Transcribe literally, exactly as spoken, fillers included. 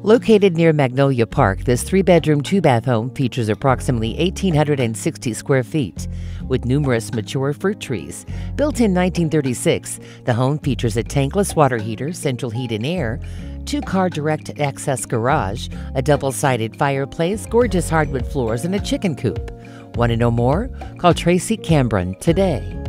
Located near Magnolia Park, this three-bedroom, two-bath home features approximately one thousand eight hundred sixty square feet, with numerous mature fruit trees. Built in nineteen thirty-six, the home features a tankless water heater, central heat and air, two-car direct-access garage, a double-sided fireplace, gorgeous hardwood floors, and a chicken coop. Want to know more? Call Tracy Cambron today.